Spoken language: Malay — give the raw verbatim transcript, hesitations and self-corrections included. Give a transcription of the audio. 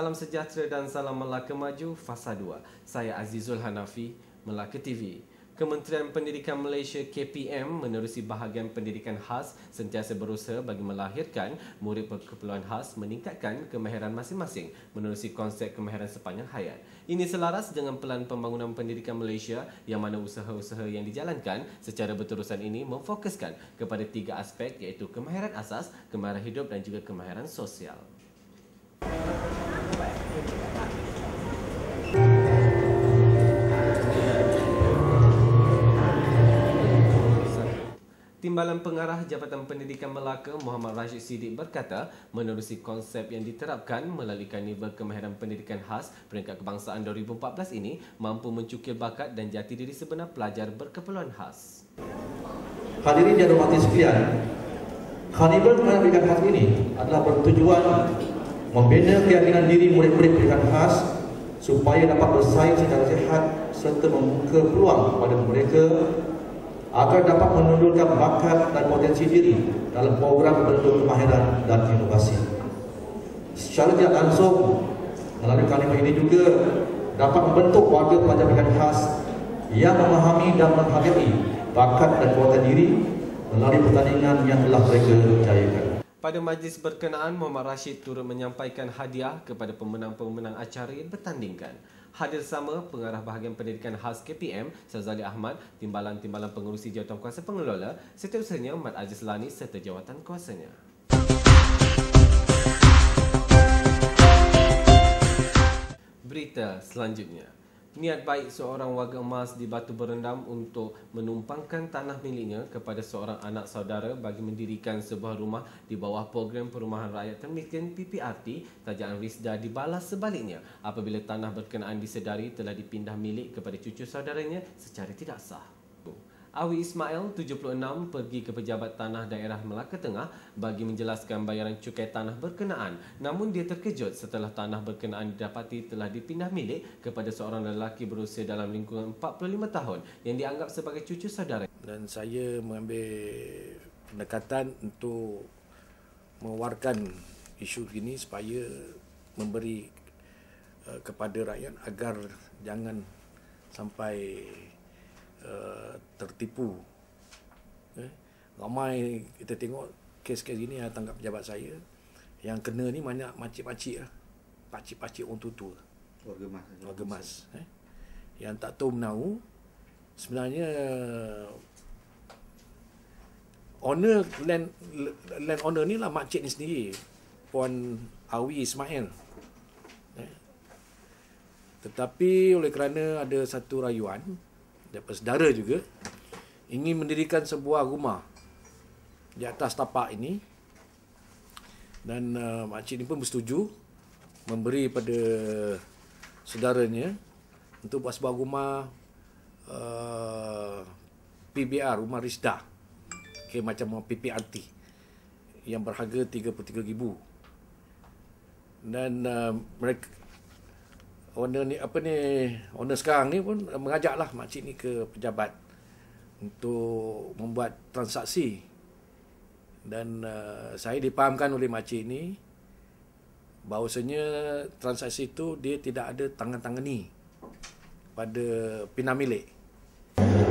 Salam sejahtera dan salam Melaka Maju, Fasa dua. Saya Azizul Hanafi, Melaka T V. Kementerian Pendidikan Malaysia K P M menerusi bahagian pendidikan khas sentiasa berusaha bagi melahirkan murid berkeperluan khas meningkatkan kemahiran masing-masing menerusi konsep kemahiran sepanjang hayat. Ini selaras dengan pelan pembangunan pendidikan Malaysia yang mana usaha-usaha yang dijalankan secara berterusan ini memfokuskan kepada tiga aspek iaitu kemahiran asas, kemahiran hidup dan juga kemahiran sosial. Timbalan Pengarah Jabatan Pendidikan Melaka Muhammad Rashid Siddiq berkata, menerusi konsep yang diterapkan melalui Karnival Kemahiran Pendidikan Khas Peringkat Kebangsaan dua ribu empat belas ini mampu mencukir bakat dan jati diri sebenar pelajar berkeperluan khas. Hadirin dan hormati sekalian, Karnival Kemahiran Pendidikan Khas ini adalah bertujuan membina keyakinan diri murid-murid pendidikan khas supaya dapat bersaing secara sihat serta membuka peluang kepada mereka agar dapat menunjukkan bakat dan potensi diri dalam program bentuk kemahiran dan inovasi. Secara tidak langsung, melalui karnival ini juga dapat membentuk warga pelajar pendidikan khas yang memahami dan menghargai bakat dan kekuatan diri melalui pertandingan yang telah mereka jayakan. Pada majlis berkenaan, Muhammad Rashid turut menyampaikan hadiah kepada pemenang-pemenang acara yang bertandingkan. Hadir sama Pengarah Bahagian Pendidikan Khas K P M, Syazali Ahmad, Timbalan-Timbalan Pengerusi Jawatan Kuasa Pengelola, Setiausaha Mat Aziz Lani serta Jawatan Kuasanya. Berita selanjutnya. Niat baik seorang warga emas di Batu Berendam untuk menumpangkan tanah miliknya kepada seorang anak saudara bagi mendirikan sebuah rumah di bawah program Perumahan Rakyat Termiskin P P R T Tajaan Risda dibalas sebaliknya apabila tanah berkenaan disedari telah dipindah milik kepada cucu saudaranya secara tidak sah. Awi Ismail, tujuh puluh enam, pergi ke Pejabat Tanah Daerah Melaka Tengah bagi menjelaskan bayaran cukai tanah berkenaan. Namun dia terkejut setelah tanah berkenaan didapati telah dipindah milik kepada seorang lelaki berusia dalam lingkungan empat puluh lima tahun yang dianggap sebagai cucu saudara. Dan saya mengambil pendekatan untuk mewawarkan isu ini supaya memberi uh, kepada rakyat agar jangan sampai Uh, tertipu. Eh, ramai kita tengok kes-kes ini yang tangkap pejabat saya yang kena ni banyak makcik-makcik lah. Pakcik-pakcik orang tua-tua. Warga mas. Warga mas. Eh. Yang tak tahu menahu sebenarnya owner land land owner ni lah makcik ni sendiri, Puan Awi Ismail. Eh. Tetapi oleh kerana ada satu rayuan daripada saudara juga ingin mendirikan sebuah rumah di atas tapak ini, dan uh, makcik ini pun bersetuju memberi pada saudaranya untuk buat sebuah rumah uh, P B R, rumah Risda, okay, macam P P R T yang berharga tiga puluh tiga ribu. Dan uh, mereka owner ni apa ni owner sekarang ni pun mengajaklah makcik ni ke pejabat untuk membuat transaksi, dan uh, saya dipahamkan oleh makcik ni bahawasanya transaksi itu dia tidak ada tangan-tangani pada pindah milik.